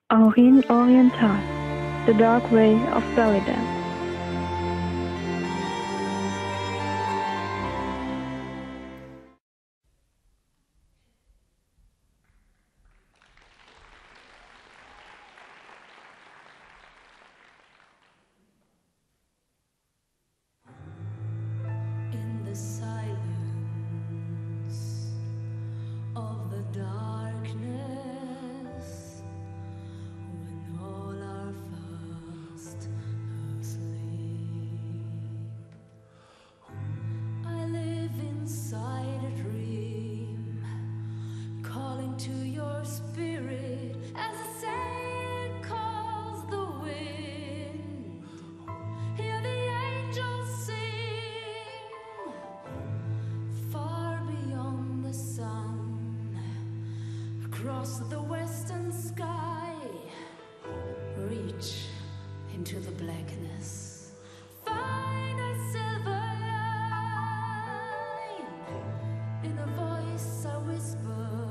Orient Oriental, the dark way of belly dance. In the silence of the darkness, when all are fast asleep, I live inside a dream, calling to your spirit as a sail calls the wind. Hear the angels sing, far beyond the sun, across the western sky. Reach into the blackness, find a silver line. In a voice I whisper,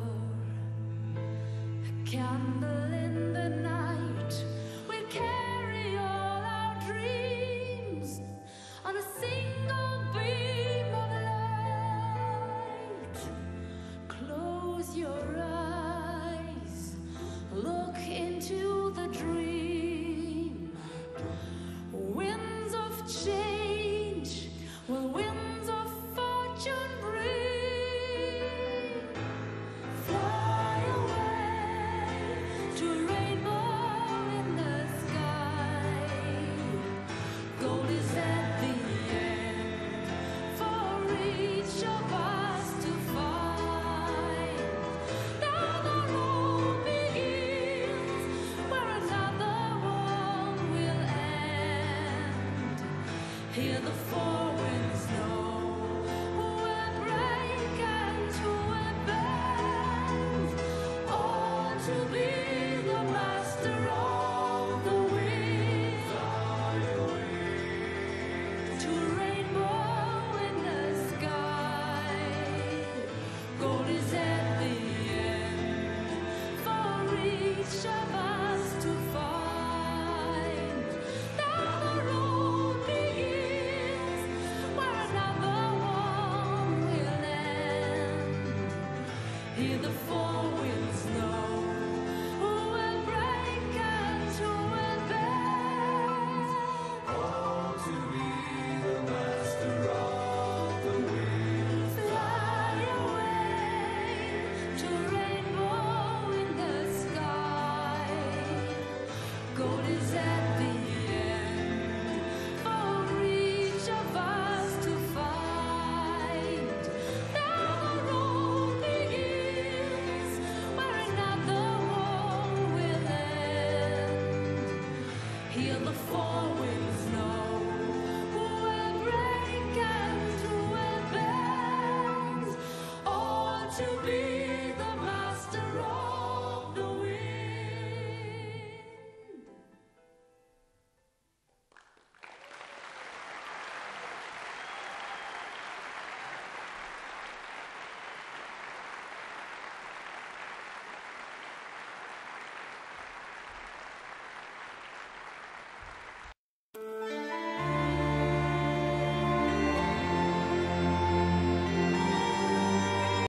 a candle in the night will carry all our dreams on a single beam of light. Close your eyes, look into the dream. Winds of change will winds of fortune bring. Fly away to a rainbow in the sky. Gold is at the end for each of us to find. Now the road begins where another one will end. Hear the four winds know who will break and who will bend. All to be the master of the wind. Fly away to a rainbow in the sky. Gold is at the end for each of us to find. Now the road begins where another one will end. Hear the four winds know who will break and who will bend. All to be the master of the wind. Fly away to a rainbow in the sky. Gold is at the end for each of us to find. Now the road begins where another one will end. Hear the four winds know who will break and who will bend. All to be